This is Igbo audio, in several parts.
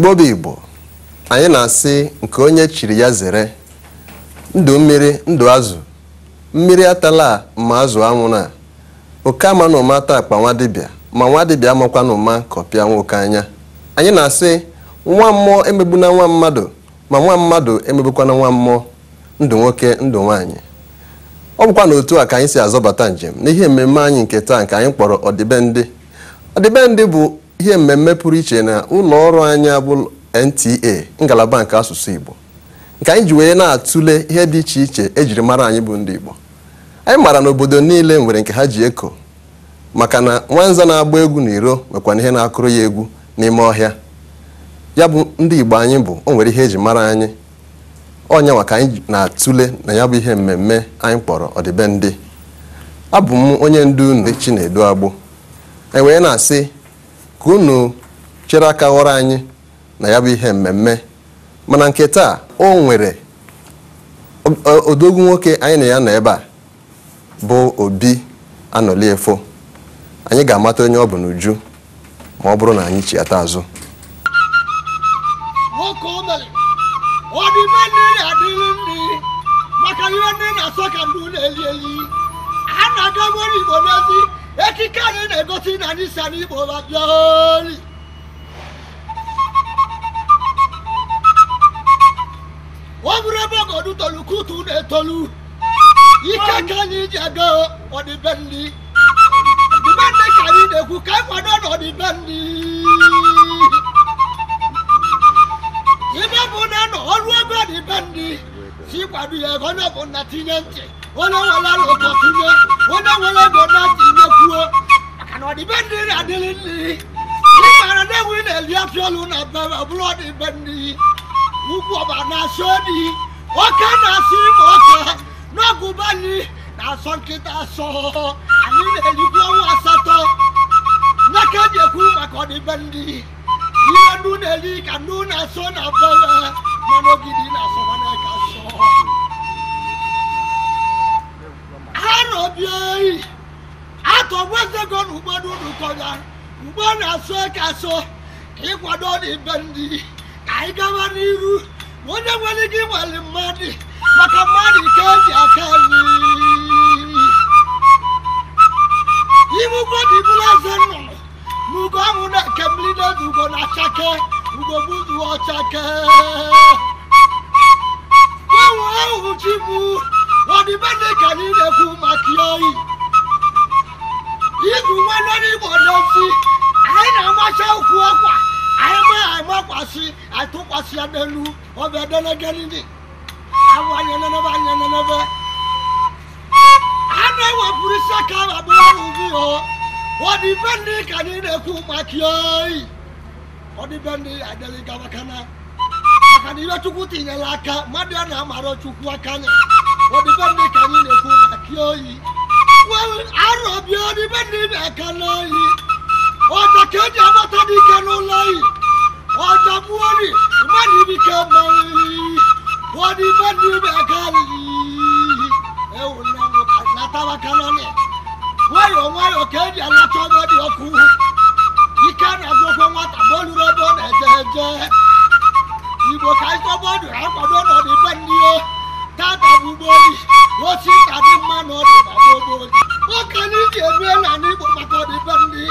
Igbo bụ Igbo, anyị na-asị nke onye chiri ya zere, ndụ mmiri ndụ azụ, mmiri atala ma azụ anwụna, oke ama na ụma taa akpa nwa dibịa, ma nwa dibịa amakwa na ụma kọpịa nwoke anya. Anyị na-asị nwa mmụọ emegbuna nwa mmadụ, ma nwa mmadụ emegbukwana nwa mmụọ, ndụ nwoke ndụ nwaanyị. Ọ bụkwa na otu a ka anyị si azọbata njem n'ihe mmemme anyị nke taa nke anyị kpọrọ Odibendi. Odibendi bụ ihe mmemme pụrụ iche na ụlọ ọrụ anyị bụ NTA, ngalaba nke asụsụ Igbo, nke anyị ji wee na-atụle ihe dị iche iche ejiri mara anyị bụ ndị Igbo. Anyị mara na obodo niile nwere nke ha ji eko, maka na nwanza na-agba egwu n'iro nwekwana ihe na-akụrụ ya egwu n'ime ọhịa. Ya bụ ndị Igbo anyị bụ, o nwere ihe eji mara anyị. Onyanwa ka anyị na-atụle na ya bụ ihe mmemme anyị kpọrọ Odibendi. Abụ m onye ndu unu Chinedu Agbo. Anyị wee na-asị ka unu chere aka ghọrọ anyị na ya bụ ihe mmemme, mana nke taa o nwere odogwu nwoke anyị na ya nọ ebe a bụ Obi Anoliefo. Anyị ga-amata onye ọ bụ n'uju ma ọ bụrụ na anyị chiata azụ. Odibendi adịghị ndị maka ihe ndị na-asọ ka ndụ na-eli eli. A na-aga nwere Igbo n'ezi ekike anyị na-egosi na anyị si anyị Igbo babioli. Ọ bụrụ ebe ọgọdụ tolu kutu na-etolu ike ka anyị ji aga Odibendi. Odibendi ka anyị na-ekwu ka anyị kwado na Odibendi. Ibe bụ na nọ ọrụ ego Odibendi si kwado ya ego onye bụ na tinye ntị, onye nwere alụkọ tinye, onye nwere ego na tinye kwuo, maka na Odibendi na-adịrị nri. Ịmara na enwe na-eli apịọlụ na bebe ọbụrụ Odibendi. Ugwu ọba na-asọ di, ọka na-asọ ime ọka, n'ọgụba anyị na-asọ nkịta asọ, anyị na-elikwu ọnwa asatọ. N'aka ji ekwu maka Odibendi. Ihe ndụ na-eli ka ndụ na-asọ na bebe, mana ogidi na-asọ mana ka asọ. Arọbịa atọgbezego n'ụgbọdụ n'ụkọya, ugbo na-asọ ka asọ, ka ịkwado Odibendi. Ka anyị gaba n'iru, onye nwere ike ịnwale mmadụ, maka mmadụ ike eji aka anyị. Ibugo dịbụla eze nnụnụ, n'ugo ahụ na-eke mmiri n'ezi ugo na-achake, ugo buzu ọchake. Gbanwe ahụ chi bụ Odibendi ka anyị na-ekwu maka ya oyi. Izu nwanne n'Igbo n'ezi, anyị na-agbacha ukwu akwa. I'm I took us ya delu, or the delegate. I want you never. I never put a second about you. Odibendi can eat a cool makioi. Odibendi, I delegate Gavakana. I can eat a good in a laka, Madiana Maro Chukwakana. Odibendi can eat a cool makioi. Well, I rob you, Odibendi, I can eat. Ọjà kejì abọ́tọ́dí kẹnu lẹ́yìn ọjà buwọ́lì ìmọ̀lì bí kẹmọ́ Odibendi bẹ̀kẹ́lì ẹ̀wù náà látàwà kẹlọ́nì wáyọ̀ kejì alátọ́gbọ́dì ọkù ike na-agwọ́kwẹ́ nwata bọ́ọ̀lù rẹ́bọ̀ na-ejeje Igbo ka ịtọ́gbọ́dù akwado na Odibendi tata bugboli osi tadị mma na ọdịbaboboli ụka n'iji emee na n'Igbo maka Odibendi.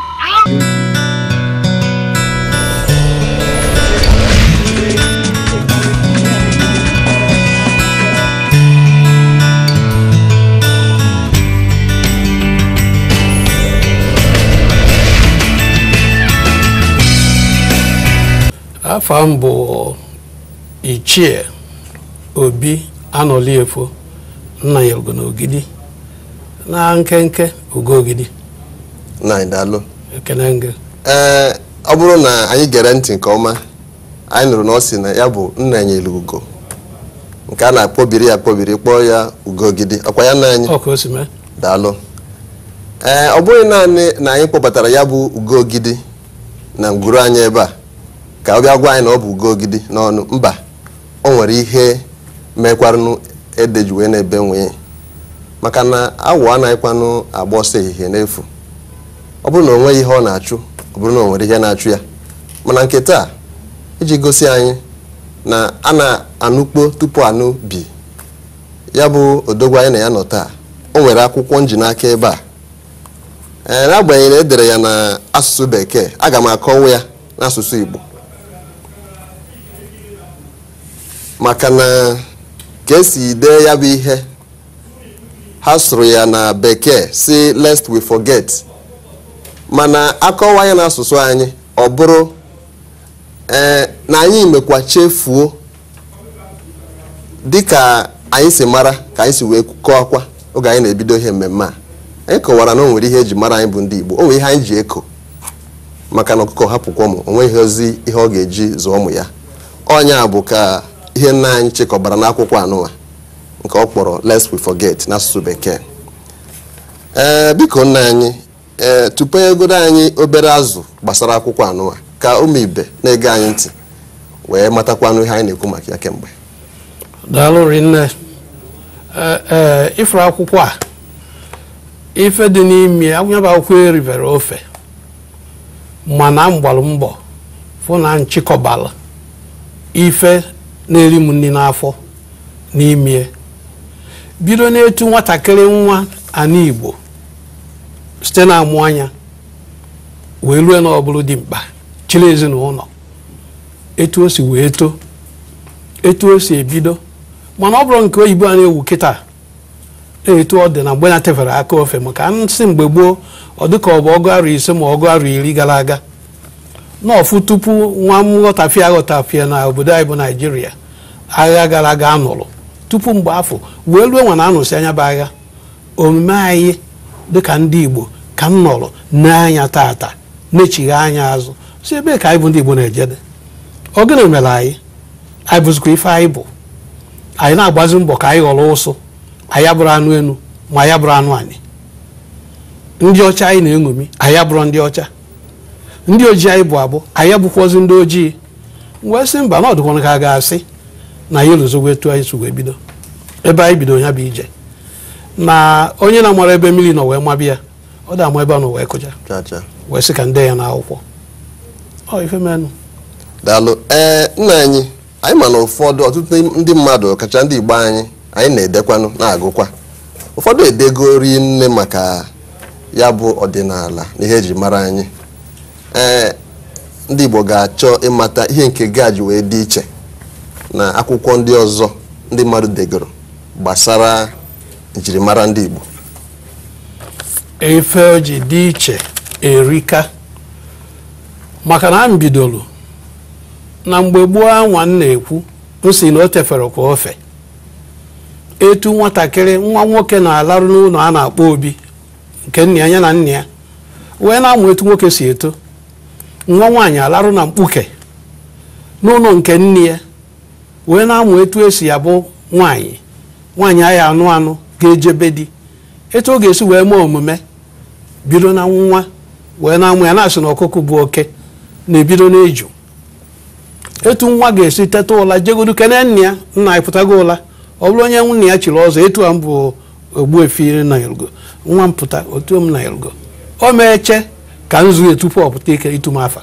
Afọ m bụ Ichie Obi Anoliefo nna ya ugo n'ogidi na nkenke ugo ogidi Na idalo. Ekene nge. Ọ bụrụ na anyị gere ntị nke ọma, anyị nụrụ na ọ sị na ya bụ nna ya ugo, nke a na-akpọbiri ya kpọọ ya ugo ogidi. Ọkwa ya nna anyị? Ọ ka o si mee. Daalụ. Ọ bụghị naanị na anyị kpọbatara ya bụ ugo ogidi na ngwuru anyị ebe a ka ọ bịa gwa anyị na ọ bụ ugo ogidi n'ọnụ. Mba, o nwere ihe mekwaranụ ede ji wee na-ebe nwee, maka na awụ anaghịkwanụ agba ọsọ ehihie n'efu. Ọ bụrụ na o nweghị ihe ọ na-achụ, ọ bụrụ na o nwere ihe na-achụ ya. Mana nke taa iji gosi anyị na a na-anụkpo tupu anụ bi. Ya bụ odogwu anyị na ya nọ taa, o nwere akwụkwọ nji n'aka ebe a. N'agbanyeghị na edere ya na asụsụ Bekee, aga m akọwa ya n'asụsụ Igbo maka na ka esi dee ya bụ ihe, ha sụrụ ya na Bekee si lest we forget, mana akọwa ya n'asụsụ anyị ọ bụrụ na anyị mekwa chefuo dịka anyị si mara ka anyị si wee kọọkwa oge anyị na-ebido ihe mmemme a. Anyị kọwara na o nwere ihe eji mara anyị bụ ndị Igbo, o nwere ihe anyị ji eko, maka na ọkụkọ hapụkwa ụmụ, o nweghị ozi ihe ọ ga-eji zụọ ụmụ ya. Ọnya bụ ka ihe nna anyị chekọbara n'akwụkwọ anụwa nke ọ kpọrọ lest we forget n'asụsụ Bekee. Biko nna anyị tupu egodo anyị obere azụ gbasara akwụkwọ anụwa ka ụmụ ibe na-ege anyị ntị wee matakwanụ ihe anyị na-ekwu maka ya kemgbe. Daalụ rinne. Ifuru akwụkwọ a, ife dị n'ime agwụnyaba akwụkwọ eribere ofe, mana mgbalụ mbọ fụ na nchịkọbala ife na-eri m nri n'afọ n'ime, bido n'etu nwatakịrị nwa ana Igbo site na amụ anya wee rue na ọbụrụ dị mkpa chile ezinụlọ, etu o si wee too, etu o si ebido. Mana ọ bụrụ nke oyibo a na-ewu kịta etu ọ dị na mgbe na-tefere aka ofe, maka nsị mgbe gboo ọ dịka ọ bụ ọgụ arụ 5 ma ọgụ arụ 10 gara aga n'ọfụ tupu nwa nghọtafie aghọtafie na obodo anyị bụ Naijiria agha gara aga anụrụ tupu mgbe afọ wee ruo nwa na anụsị anya bụ agha. Omume anyị dịka ndị Igbo ka m nọrọ n'anya tata na-echighi anya azụ si ebe ka anyị bụ ndị Igbo na-ejede. Ọ gịnị mere anyị bụzikwa ife anyị bụ, anyị na-agbazi mbọ ka anyị ghọrọ ụsụ, anyị abụrụ anụ enu ma anyị abụrụ anụ anyị. Ndị ọcha anyị na-eṅomi, anyị abụrụ ndị ọcha. Ndị ojii anyị bụ abụ, anyị abụkwazị ndị ojii. Wee sị mba na ọ dịkwana ka a ga-asị na ya elozogwo etu anyị si wee bido ebe anyị bido ya bụ ije, na onye na-amara ebe mmiri nọ wee mabịa, ọ da ama ebe ọ nọ wee kụja wee sị ka nde ya n'akwụkwọ. Ọ ife menụ. Daalụ. Nna anyị ma na ụfọdụ ọtụtụ ndị mmadụ kacha ndị Igbo anyị na-edekwanụ na-agụkwa, ụfọdụ edegori nne maka ya bụ ọdịnala na ihe eji mara anyị. Ndị Igbo ga-achọ ịmata ihe nke gaji wee dị iche na akwụkwọ ndị ọzọ ndị mmadụ degoro gbasara njirimara ndị Igbo. Ife o ji dị iche erika, maka na m bidoro na mgbe gboo anwa na-ekwu nsi na o tefere kwa ofe, etu nwatakịrị nwa nwoke na-alarụ n'ụlọ a na-akpọ obi nke nna ya na nna ya wee na-amụ etu nwoke si eto. Nwa nwaanyị alarụ na mkpuke n'ụlọ nke nne ya wee na-amụ etu esi ya bụ nwaanyị aya anụ ga-ejebe di, etu ọ ga-esi wee mee omume, bido na nwa wee na-amụ ya na-asị na ọkụkụ bụ oke na-ebido n'eju. Etu nwa ga-esi teta ụla jegodu kene nna ya, nna anyị pụtago ụla, ọ bụrụ onye nna ya chiri ọzọ etu a m bụ Ogbuefi na Yelgo, nwa m pụta otu m na Yelgo, o meeche ka m zuo tupu ọ pụta ike itu m afa.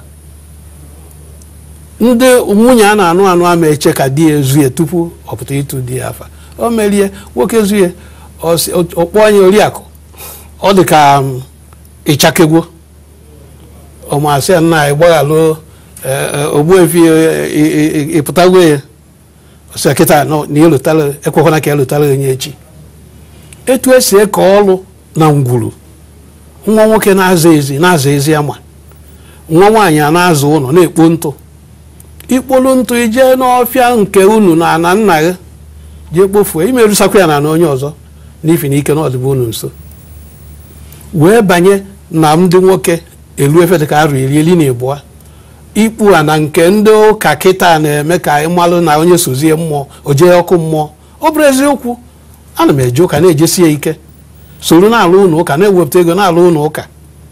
Ndị nwunye a na-anụ ama eche ka di ya ezuye tupu ọ pụta itu di ya afa. O merie nwoke zuye ọkpọ onye Oriakụ, ọ dị ka ịchakegwo, ọmasị nna anyị gbaghalụ Ogbuefi ịpụtagwo ya ọsị kịta na ekwekwana ka elotara onye echi. Etu esi eke ọrụ na ngwuru, nwa nwoke na-aza ezi ama, nwa nwaanyị a na-azụ ụlọ na-ekpo ntụ, ikpolu ntụ ije n'ọfịa nke unu na ana nna gị jee kpofuo imerụsakwa ya na onye ọzọ n'ifi na ike na ọdịbụ unu nso, wee banye na ndị nwoke elu efe dịka arụ 12 ikpu a na nke ndị ụka kịta na-eme ka ịmalụ na onye sozie mmụọ o jee ọkụ mmụọ. Ọ bụrụ eziokwu, ana m eje ụka na-ejesie ike, soro na-alụ ụlọ ụka, na-ewepụta ego na-alụ ụlọ ụka,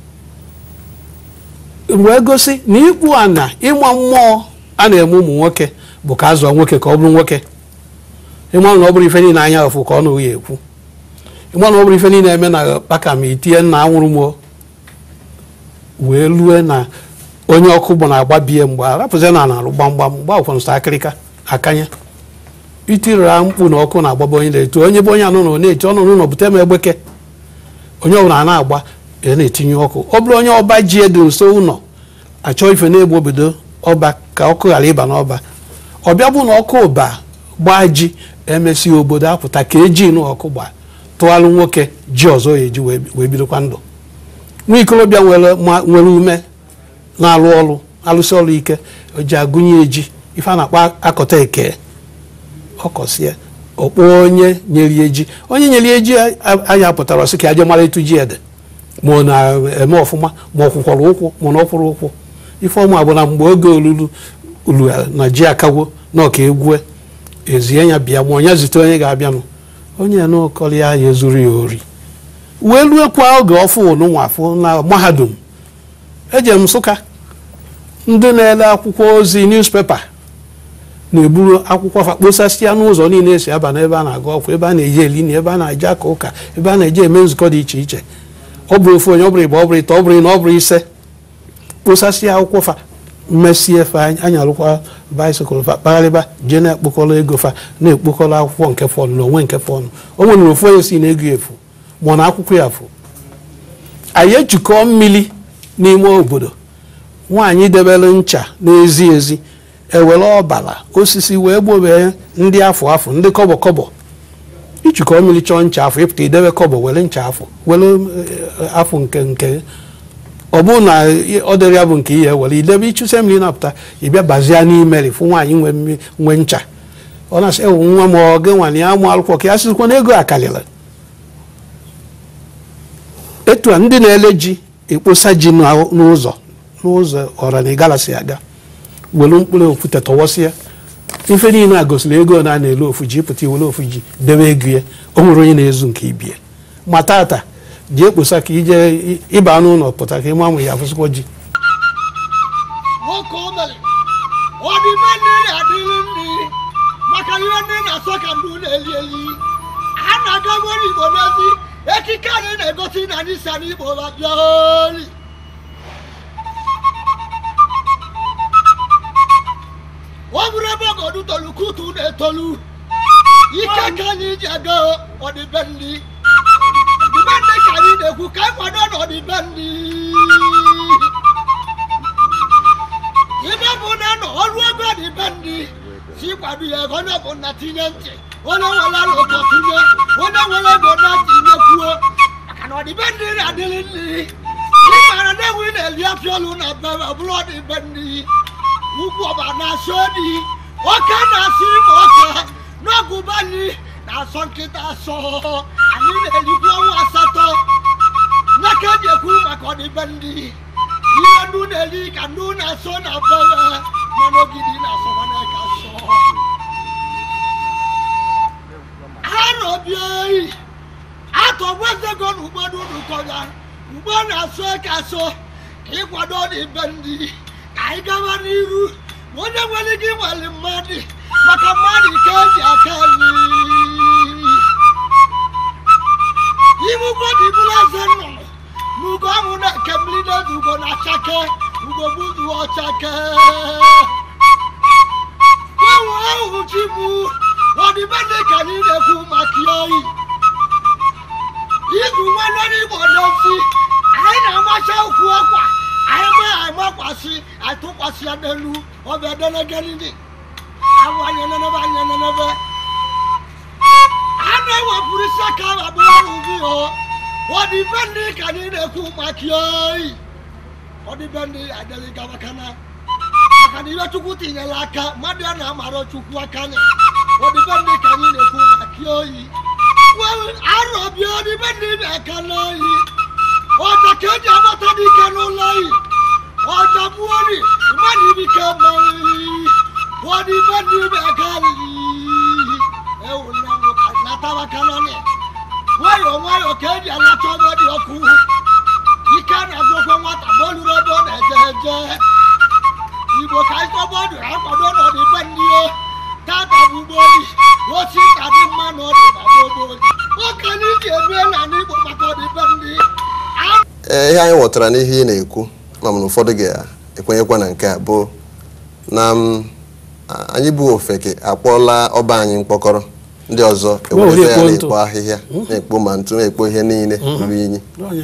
wee gosi na ikpu a na ịma mmụọ a na-eme ụmụ nwoke bụ ka azụọ nwoke ka ọ bụrụ nwoke. Ịma na ọ bụrụ ife niile anya ọfụ ka ọ na ya ekwu, ịma na ọ bụrụ ife niile eme na kpaka ma itinye nna anwụrụ m, wee lue na onye ọkụ gbọ na-agba bie mgbe arapụzi na alụ gbamgbam mgbe akwụkwọ nsọ akịrịka akanye itirira mkpu na ọkụ na-agbaba onye na-etu onye bụ onye anụ na-eti ọnụ n'ụlọ bute m egbeke onye ọbụla na-agba na-etinye ọkụ ọ bụrụ onye ọba ji dị nso ụlọ achọ ife na-egbu obodo ọba ka ọkụ ghara ịba n'ọba ọbịa bụ na ọkụ ụba gbaa ji emesi obodo apụta ka eji nụ ọkụ gba tụghalụ nwoke ji ọzọ ya eji wee bidokwa ndụ nwa ikolobịa nwere ume na-alụ ọrụ alụsị ọrụ ike o ji agụnye eji ife a na-akpọ akọta eke ọkọsie ọkpọ onye nyere eji onye nyere eji anya pụtara ọsị ka aje mara etu ji ede ma ọ na-eme ọfụma ma ọ kwụkwọrọ ụkwụ ma na ọkwụrụ ụkwụ ife ọma bụ na mgbe oge olulu na ji akagwo na ọka egwue ezie ya bịa ma onye zite onye ga-abịanụ onye n'ụkọrọ ya ezuru ya ori wee ruekwa oge ọfụ n'ụwafụ na mahadum eje m Nsụka ndị na-ele akwụkwọ ozi newspaper na-eburu akwụkwọ fa kposasịa n'ụzọ niile esi aba n'ebe a na-agụ ọkwụ ebe a na-eje elini ebe a na-eje aka ụka ebe a na-eje eme nzukọ dị iche iche ọ bụrụ ofu onye ọ bụrụ ịgba ọ bụrụ ịtọ ọ bụrụ na ọ bụrụ ise kposasịa akwụkwọ fa mmesie fa anya alụkwa baisikụl fa kpagharịba jee na-ekpokọrọ ego fa na-ekpokọrọ akwụkwọ nke fọnụ na onwe nke fọnụ o nwere ofu onye si na ego efu ma na akwụkwọ ya efu anyị ejikọ mmiri n'ime obodo nwaanyị debere ncha n'ezi ezi ewere ọbara osisi wee gbobe ndị afọ ndị kọbọ ijikọ mmiri chọọ ncha afọ ịpụta idebe kọbọ were ncha afọ were afọ nke ọ bụrụ na ọ dịrị ya bụ nke ihe were idebe ichụse mmiri na-apụta ịbịa bazie n'imeri fụ nwaanyị nwe ncha ọ na-asị ewu nwa ma ọ gị nwaanyị ya mụ akwụkwọ ka ya sịkwa na ego akarịrị etu a ndị na-ele ji ekposa ji n'ụzọ ọra na ịgalasi aga were mkpụrụ okwute tọwọsịa ife niile a gosiri ego na na-ele ofu ji pụta iwere ofu ji debe ego ya o nwere onye na-ezu nke ibie ma tata ji ekposa ka ije ịba n'ụlọ pụta ka ịma amụ ya afụsịkwa ji maka ihe ndị na-asọ ka ndụ na-eli eli a na-aga nwere Igbo n'ezi ekike anyị na-egosi na anyị si n'Igbo bịa ori ọ bụrụ ebe ọgọdụ tolu kutu na-etolu ike ka anyị ji aga ọdịbendị ka anyị na-ekwu ka anyị kwado n'ọdịbendị ibe bụ na nọ ọrụ ego ọdịbendị si kwado ya ego onye bụ na tinye ntị onye nwere alụkọ tinye onye nwere ego na tinye kwuo maka na ọdịbendị na-adịrị nri ịmara na enwe na-eli afịa ọlụ na bebe ọbụla ọdịbendị ugwu ọba na-asọ dị ọka na-asọ ime ọka n'ọgụba anyị na-asọ nkịta asọ anyị na-elikwu ọnwa asatọ n'aka ji ekwu maka ọdịbendị ihe ndụ na-eli ka ndụ na-asọ na bebe mana ogidi na-asọkwa n'aka asọ arọbịa atọgbezego na ụgbọdụ ụkọya ugbo na-asọ eke asọ ka ịkwado ọdịbendị ka anyị gaba n'iru onye nwere ike ịnwale mmadụ maka mmadụ ka eji aka anyị ibugo dịbụla eze nnụnụ n'ugo ahụ na-eke mmiri n'ezi ugo na-achake ugo buzu ọchake gbanwe ahụhụ chibụ ọdịbendị ka anyị na-ekwu maka ya oyi izu nwanne n'Igbo n'ezi anyị na-agbacha ụkwụ ọkwa anyị makwasị atụkwasị ya n'elu ọbịa delegeli awụ anya nenebe a na-ewepụrụ isi aka abụọ ubi ọdịbendị ka anyị na-ekwu maka oyi ọdịbendị adịghị maka na ihe Chukwu tinyere aka mmadụ ya na-amara Chukwu aka anya ọdịbendị ka anyị na-ekwu maka oyi arọbịa ọdịbendị na-aka n'oyi ọja ka eji agbata dike n'ụlọ oyi ọja buori mmadụ ibike mmeri ọdịbendị na-aka natabakanani nwayọọ ka eji alacha ọbọ dị ọkụ ike na-agwụkwa nwata ma o luru ebe ọ na-eje Igbo ka anyị kọbọdụ akwado n'ọdịbendị tata bụ ugbooli osi ka dị mma na ọdịbendị ụka anyị ji eme na n'Igbo maka ọdịbendị ihe anyị ghọtara n'ihe ị na-ekwu ma ụfọdụ ekwenyekwa na nke a bụ na anyị bụ ofeke akpọla ọba anyị mkpọkọrọ ndị ọzọ ewere ya na-ekpo ahịhịa na-ekpo ma ntụ na-ekpo ihe niile ruru inyi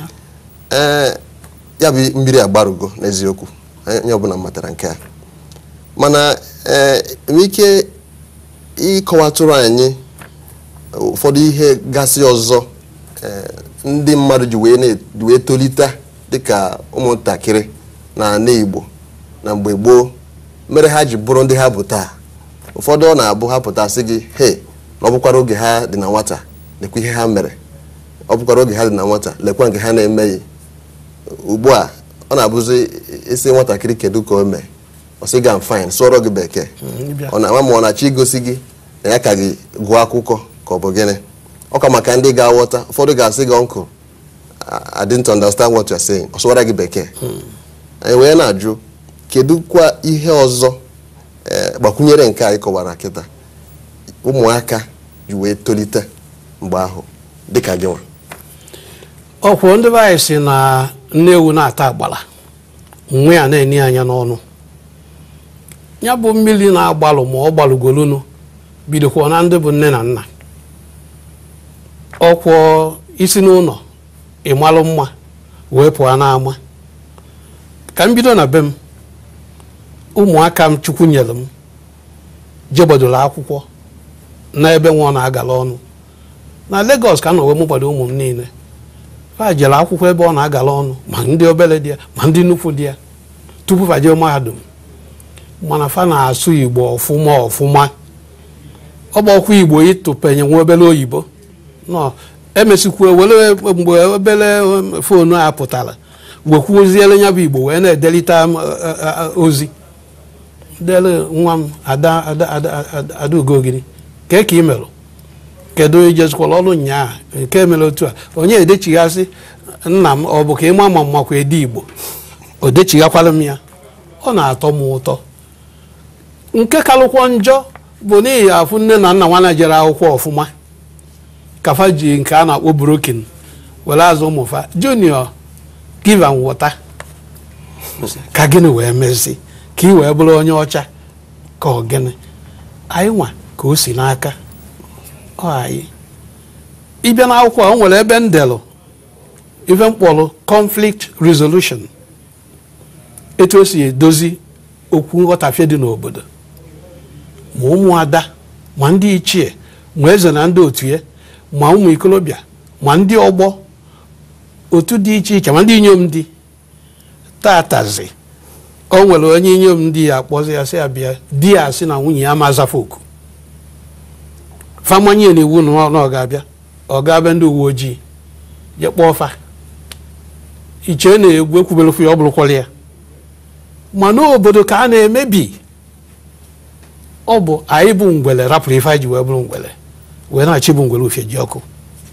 ya bụ mmiri agbarugo n'eziokwu onye ọbụla matara nke a mana ike ịkọwatụrụ anyị ụfọdụ ihe gasị ọzọ ndị mmadụ ji wee tolite dịka ụmụntakịrị na ala Igbo na mgbe gboo mere ha ji bụrụ ndị ha bụ taa. Ụfọdụ ọ na-abụ ha pụta sị gị he na ọ bụkwara oge ha dị na nwata lekwa ihe ha mere, ọ bụkwara oge ha dị na nwata lekwa nke ha na-emeghị. Ugbu a ọ na-abụzi isi nwatakịrị kedu ka o mee ọ sị ga fine sụọrọ gị bekee ọ na-ama ma ọ na-achọ igosi gị na ya ka gị gụọ akwụkwọ ka ọ bụ gịnị. Ọ ka maka ndị ga-aghọta. Ụfọdụ ga-asị gị uncle I didn't understand what you're saying. Ọ sụwara gị bekee. Anyị wee na-ajụ kedu kwa ihe ọzọ gbakwunyere nke anyị kọwara kịta ụmụaka ji wee tolite mgbe ahụ dịka gị nwa. Ọkwụ ndị anyị si na nnewu na-ata agbala nwe ya na-eni anya n'ọnụ ya bụ mmiri na-agbalụ ma ọ gbalụgolunu bidokwa na ndị bụ nne na nna. Ọkwụ isi n'ụlọ ịmalụ mma wee pụọ n'ama. Ka m bido na be m, ụmụaka m Chukwu nyere m jebodoro akwụkwọ n'ebe nwa na-agala ọnụ na Lagos ka nọ wee mụkwado ụmụ m niile. Fa jere akwụkwọ ebe ọ na-agala ọnụ ma ndị obere dị ya ma ndị nnukwu dị ya tupu fa jee mahadum. Mana fa na-asụ Igbo ọfụma. Ọ gbakwa Igbo ịtụpenye nwa obere oyibo nọ emesikwa were mgbe obere foonu a pụtara wekwuziele nya bụ Igbo wee na-edelita ozi dele nwa m ada ugogiri ka ị merụ kedu ijezikwala ọrụ nyaa nke mere otu a onye edechighasị nna m ọ bụ ka ịma ma mmakwa ede Igbo o dechighakwala m ya. Ọ na-atọ m ụtọ. Nke kalụkwọ njọ bụ n'ihi afụ nne na nna nwana jere akwụkwọ ọfụma kafa ji nke a na-akpọ broken were azụ ụmụfa junior give and water ka gịnị wee mezi ka ị wee bụrụ onye ọcha ka ọ gịnị. Anyị nwa ka o si n'aka anyị ịbịa n'akwụkwọ o nwere ebe ndelụ ife mkpọrọ conflict resolution, etu o si edozi okwu nghọtafie dị n'obodo ma ụmụada ma ndị ichie ma eze na ndị otu ya ma ụmụ ikolobịa ma ndị ọgbọ otu dị iche iche ma ndị inyom dị tatazi. O nwere onye inyom ndị ya akpọzi ya sị ya bịa di ya sị na nwunye ya mazafa oku famanye na iwu na ọ ga-abịa ọ ga-abịa ndị uwe ojii je kpọọ fa iche na-egwu ekwubelekwu ya ọ bụrụkwara ya ma n'obodo ka a na-emebi. Ọ bụ anyị bụ ngwele rapụrụ ife anyị ji wee bụrụ ngwele wee na-achị bụ ngwele ofie ji ọkụ.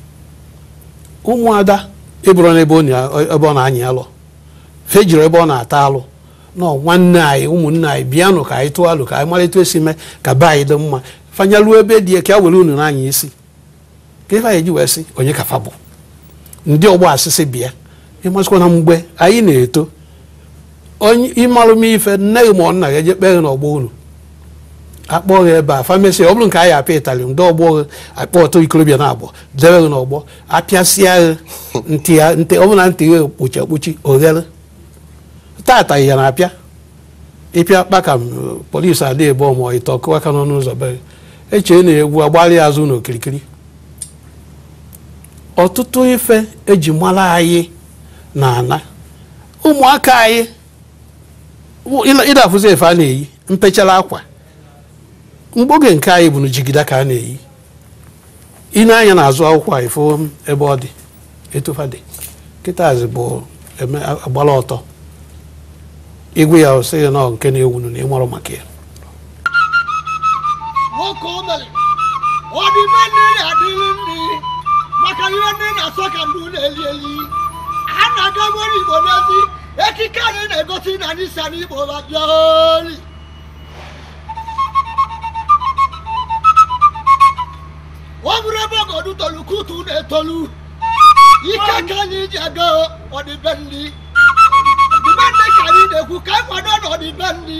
Ụmụada ebụrụ n'ebe ọ na-anyị alụ fejiri ebe ọ na-ata alụ nọ nwanne anyị ụmụnne anyị bịanụ ka anyị tụọ alụ ka anyị malite esi mee ka be anyị dị mma fanyaluo ebe dị ka were unu n'anya isi ka ife anyị ji wee sị onye kafa bụ ndị ọgbọ asịsị bịa. Ịmasịkwa na mgbe anyị na-eto onye ịmalụ m ife nne gị ma ọ nna gị eje kpee n'ọgbọ unu akpọ gị ebe a famesi ọ bụrụ nke anyị apịa ịtali ndị ọgbọ akpọ ọtọ ikolobịa na abụọ debe gị n'ọgbọ apịasịa gị ntị ọ bụrụ na ntị gị kpuchi ekpuchi oghere tata ya na-apịa ịpịa kpaka polisi adị ebe ọmụ ịtọ kụwa aka n'ọnụ ụzọ be eche na-egwu agbalị azụ n'okirikiri. Ọtụtụ ife eji mara anyị na ana ụmụaka anyị ịdafụzi efe a na-eyi mpechara akwa mgboge nke anyị bụ na jigida ka a na-eyi. Ị na-anya n'azụ akwụkwọ anyị fụ ebe ọ dị etufa dị kịtazi bụ agbala ọtọ igwe ya ọsị na nke na-ewunu na ịmarụ maka ya. Nwoke o mere Odibendi adịghị nri maka ihe ndị na-asọ ka ndụ na-eli eli. A na-aga nwere Igbo n'ezi ekike anyị na-egosi na anyị si anyị Igbo babioli. Ọ bụrụ ebe ogodu tolu kutu na-etolu ike ka anyị ji aga Odibendi. Odibendi ka anyị na-ekwu ka ịkwado n'Odibendi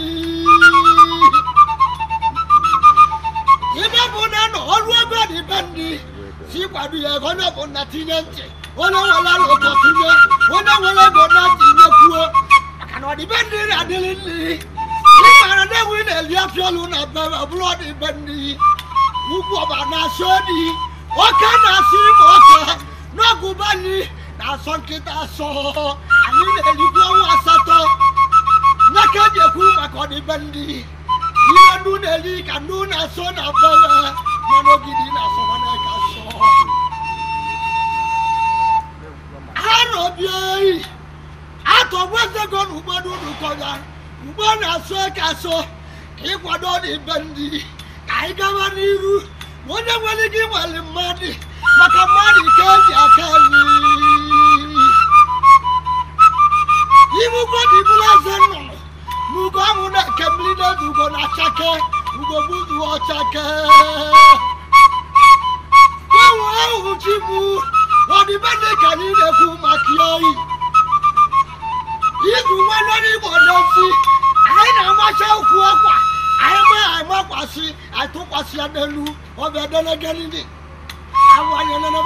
ibe bụ na nọ ọrụ ego Odibendi si kwado ya ego onye bụ na tinye ntị onye nwere ụtọ tinye onye nwere ego na tinye kwuo maka na Odibendi na-adịrị nri ịmara na enwe na-eli afịọlụ na bebe ọbụla Odibendi ugwu ọba na-asị odi ọka na-asị ime ọka n'ọgụba anyị na-asọ nkịta asọ anyị na-elikwu ọnwa asatọ n'aka eji ekwu maka Odibendi ihe nnu na-eli ka nnu na-asọ na bebe mana ogidi na-asọ mana ka asọ arọbịa atọgbezego na ụgbọdụ ụkọya ugbo na-asọ ka asọ ka ịkwado Odibendi ka anyị gaba n'iru onye nwere gị nwere mmadụ maka mmadụ ka eji aka anyị ibugo dịbụla eze nnụnụ n'ugo ahụ na-eke mmiri n'elu ugo na-achake ugo buzu ọchake gbanwe ahụ chibụ Odibendi ka anyị na-ekwu maka ya oyi izu nwanne n'Igbo n'osi anyị na-amacha ukwu akwa anyị makwasị anyị tụkwasị ya n'elu ọbịa delegelili awụ anyị nenebe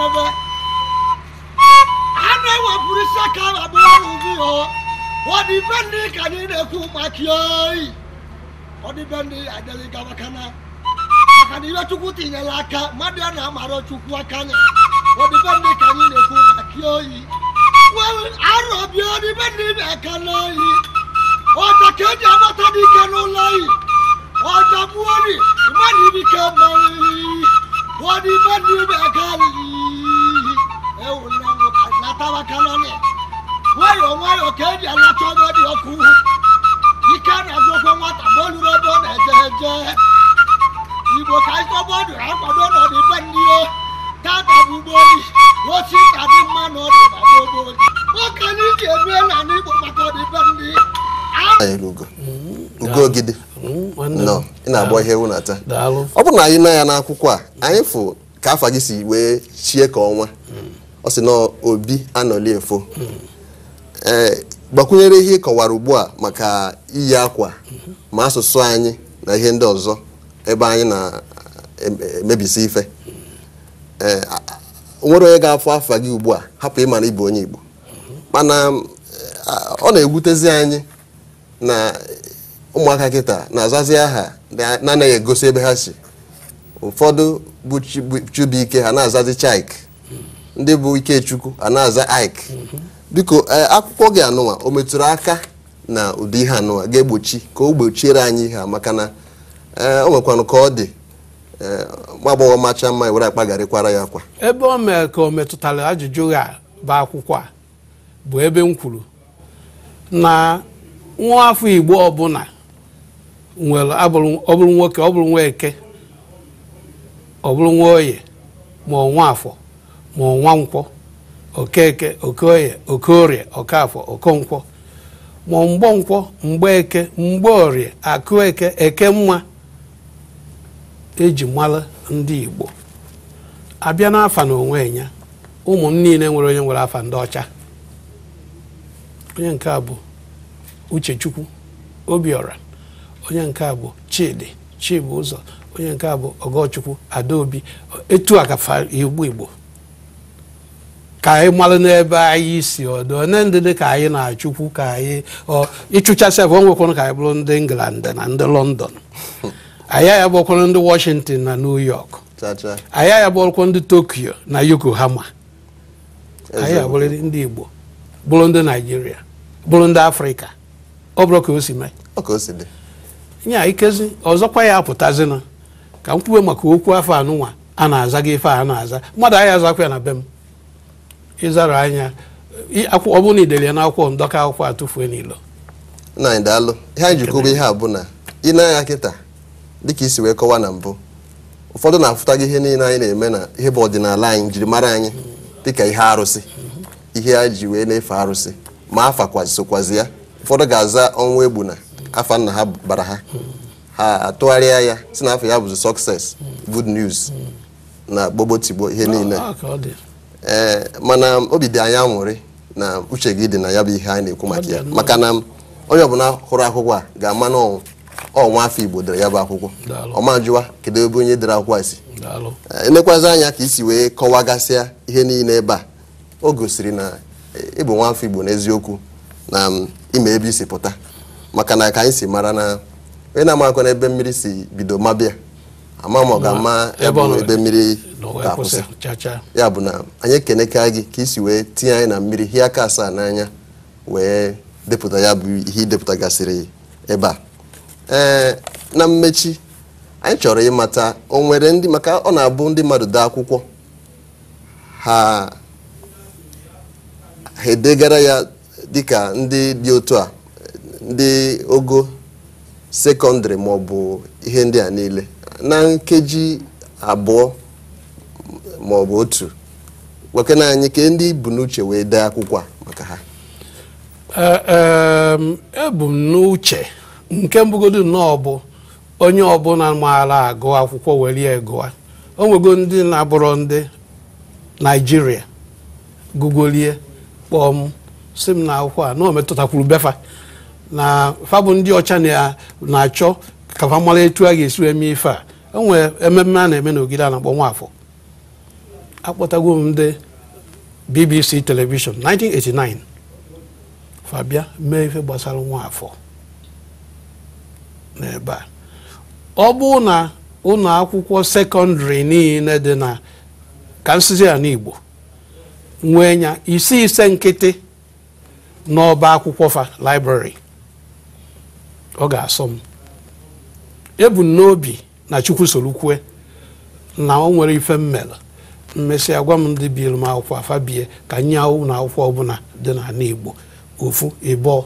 a na-ewepụrụ isi aka abụọ n'ubi ya Odibendi ka anyị na-ekwu maka ya oyi Odibendi adịghịga maka na ihe Chukwu tinyere aka mmadụ ya na-amara Chukwu aka anyị Odibendi ka anyị na-ekwu maka ya oyi arọbịa Odibendi na-aka n'oyi ọja ka eji agbata dike n'ụlọ oyi ọja buori mmadụ ibike mmeri Odibendi na-aka natabakanani nwayọọ ka eji alacha ọdọ dị ọkụ ike na-agwụkwa nwata ma o luru ebe ọ na-eje eje Igbo ka anyị tọbọdụ akwado n'Odibendi tata bụ ugbooli osi tadị mma na ọdịbagbogboli oke anyị ji eme na n'Igbo maka Odibendi Ugogide nọ ị na-agbọ ihe ewu na-ata ọ bụrụ na anyị na ya n'akwụkwọ a anyị fụ ka afa gị si wee chie ka ọnwa ọ sị na Obi Anoliefo gbakwunyere ihe ịkọwara ugbu a maka iyi akwa ma asụsụ anyị na ihe ndị ọzọ ebe anyị na-emebisi ife nwere onye ga-afụ afa gị ugbu a hapụ ịma na ịbụ onye Igbo mana ọ na-egwutezi anyị na ụmụaka kịta na-azazi aha na-anaghị egosi ebe ha si ụfọdụ bụ Chibuike ha na-azazi Chike ndị bụ Ikechukwu a na-aza Ike biko akwụkwọ gị anụnwa o metụrụ aka na ụdị ihe anụnwa ga-egbochi ka o gbochiere anyị ihe a maka na o nwekwanụ ka ọ dị nwa agbọghọ macha mma were akpagharịkwara ya akwa ebe o mere ka o metụtara ajụjụ ya bụ akwụkwọ a bụ ebe m kwuru na nwa afọ Igbo ọbụla nwere ọ bụrụ nwoke ọ bụrụ nwa Eke ọ bụrụ nwa Oye ma ọnwa Afọ ma ọnwa Nkwọ Okeke Okoye Okorie Okafọ Okonkwọ ma Mgbọ Nkwọ Mgbọ Eke Mgbọ Orie Akụ Eke Eke Mma eji mara ndị Igbo abịa n'afa na onwe ya ụmụ niile nwere onye nwere afa ndị ọcha onye nke a bụ Uchechukwu Obiora onye nke a bụ Chidi Chibụzọ onye nke a bụ Ogochukwu Adaobi etu a ka Igbo ka anyị mara n'ebe anyị si ọdụ onye ndị dị ka anyị na-achụkwu ka anyị ịchụchasị afọ nwekwanụ ka anyị bụrụ ndị England na ndị London anyị ya bụrụkwanụ ndị Washington na New York anyị ya bụrụkwa ndị Tokyo na Yokohama anyị ya bụrụ ndị Igbo bụrụ ndị Nigeria bụrụ ndị Afrịka ọ bụrụ ka o si mee nya ikezi ọzọkwa ya apụtazina ka m kwuwe maka okwu afọ anụnwa a na-aza gị ife a na-aza mmadụ anyị azakwa ya na be m ịzara anya ọ bụrụ na idere ya n'akwụkwọ ndọka akwụkwọ atụfuo n'ilo na ndalụ ihe anyị jikọba ihe a bụ na ị na-anya kịta dịka isi wee kọwa na mbụ ụfọdụ na-afụta gị ihe niile anyị na-eme na ihe bụ ọdịnala anyị jiri mara anyị dịka ihe arụsị ihe a ji wee na-efe arụsị ma afa sokwazi ya ụfọdụ ga-aza ọnwa egbu na afa nna ha bara ha atụgharịa ya si na afọ ya bụzi success good news na gbogbotigbo ihe niile mana obi dị anyị anwụrị na uche gị dị na ya bụ ihe anyị na-ekwu maka ya maka na onye ọbụla hụrụ akwụkwọ a ga-ama na ọnwa afọ Igbo dere ya bụ akwụkwọ ọma jụwa kedu ebe onye dere akwụkwọ a si elekwazi anya ka isi wee kọwagasịa ihe niile ebe a o gosiri na ịbụ nwa afọ Igbo n'eziokwu na ime ebe isi pụta maka na ka anyị si mara na onye na-amakwa na ebe mmiri si bido mabịa ama ma ọ ga-ama ebe mmiri ga-akwụsị ya bụ na anyị ekeneka gị ka isi wee tinye anyị na mmiri hie aka asaa n'anya wee depụta ya bụ ihe idepụtagasịrị ebe a na mmechi anyị chọrọ ịmata o nwere ndị maka ọ na-abụ ndị mmadụ dee akwụkwọ ha edegara ya dịka ndị dị otu a ndị ogo sekọndịrị ma ọ bụ ihe ndị a niile na nkeji abụọ ma ọ bụ otu gwakena anyị ka ndị bu n'uche wee dee akwụkwọ a maka ha ebu m n'uche nke mbụgodu nnọọ bụ onye ọbụla maara agụ akwụkwọ were ya gụa o nwego ndị na-abụrụ ndị Nigerian gugolie kpọọ m si m na akwụkwọ a na o metụtakwuru befa na fa bụ ndị ọcha na-achọ ka fa mara etu a ga-esi eme ife a enwere ememme a na-eme n'ogige a na-akpọ Nwafọ akpọtago m ndị BBC television 1989 fa bịa mee ife gbasara Nwafọ n'ebe a ọ bụ na ụlọ akwụkwọ sekọndịrị niile dị na ka nsizi ya n'Igbo nwee nya ise nkịtị n'ọba akwụkwọ fa library ọ ga-asọ m ebu n'obi na Chukwu sorukwe na o nwere ife mmela mmesi agwa m ndị bielu m akwụkwọ afa bie ka nye na akwụkwọ ọbụla dị n'ala Igbo ofu ịbụọ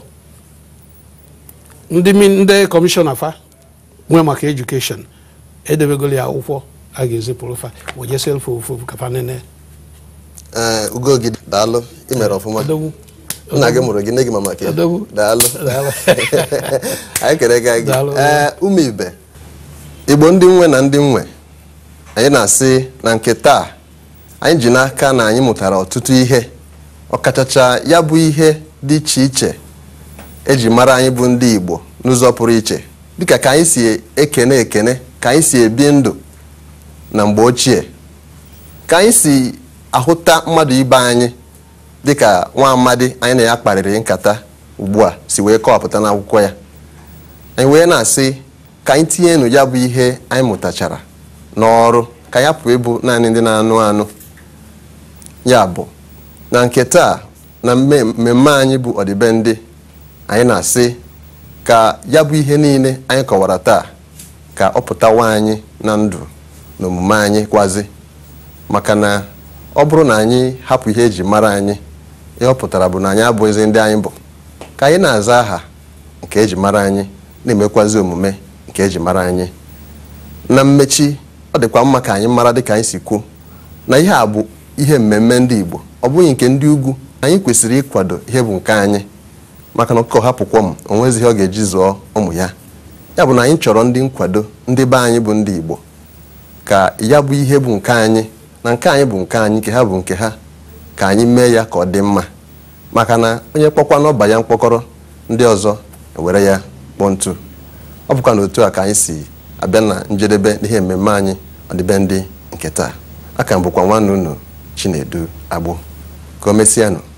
ndị kọmishọna fa nwee maka edukeshọn edebegolo ya akwụkwọ a ga-ezipụrụ fa wejeselfa ofu ka fa nene ugo gị daalụ imere ọfụma nna gị mụrụ gị nne gị mama ka daalụ anyị kere gị ụmụ ibe Igbo ndị nwe na ndị nwe anyị na-asị na nke taa anyị ji n'aka na anyị mụtara ọtụtụ ihe ọkachacha ya bụ ihe dị iche iche eji mara anyị bụ ndị Igbo n'ụzọ pụrụ iche dịka ka anyị si ekene ka anyị si ebi ndụ na mgbe ochie ka anyị si ahụta mmadụ ibe anyị dịka nwa amadi anyị na ya kparịrị nkata ugbu a si wee kọwapụta n'akwụkwọ ya anyị wee na-asị ka anyị tinyenu ya bụ ihe anyị mụtachara n'ọrụ ka ya pụọ ịbụ naanị ndị na-anụ anụ ya bụ na nke taa na mmemme anyị bụ Odibendi anyị na-asị ka ya bụ ihe niile anyị kọwara taa ka ọ pụtawa anyị na ndụ na omume anyị kwazi maka na ọ bụrụ na anyị hapụ ihe eji mara anyị ihe ọ pụtara bụ na anyị abụghịzi ndị anyị bụ ka anyị na-aza aha nke eji mara anyị na-emekwazi omume nke eji mara anyị na mmechi ọ dịkwa mma ka anyị mara dịka anyị si kwuo na ihe a bụ ihe mmemme ndị Igbo ọ bụghị nke ndị ugwu anyị kwesịrị ịkwado ihe bụ nke anyị maka na ọkụkọ hapụkwa m onwezi ihe ọ ga-eji zụọ ụmụ ya ya bụ na anyị chọrọ ndị nkwado ndị be anyị bụ ndị Igbo ka ya bụ ihe bụ nke anyị na nke anyị bụ nke anyị nke ha bụ nke ha ka anyị mee ya ka ọ dị mma maka na onye kpọkwa n'ọba ya mkpọkọrọ ndị ọzọ ewere ya kpọọ ntu ọ bụkwa na otu a ka anyị si abịa na njedebe n'ihe mmemme anyị Odibendi nke taa aka m bụkwa nwanne unu Chinedu Agbo ka o mesịanụ.